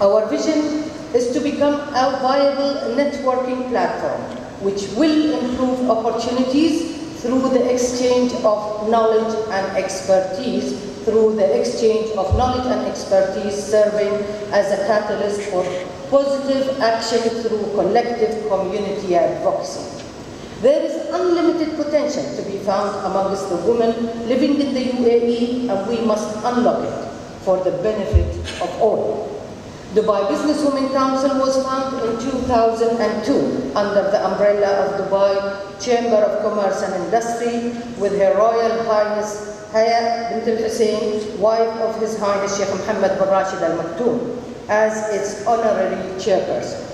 Our vision is to become a viable networking platform which will improve opportunities through the exchange of knowledge and expertise, serving as a catalyst for positive action through collective community advocacy. There is unlimited potential to be found amongst the women living in the UAE, and we must unlock it for the benefit of all. Dubai Businesswomen Council was founded in 2002 under the umbrella of Dubai Chamber of Commerce and Industry with Her Royal Highness Haya bint al-Hussein, wife of His Highness Sheikh Mohammed bin Rashid Al Maktoum, as its honorary chairperson.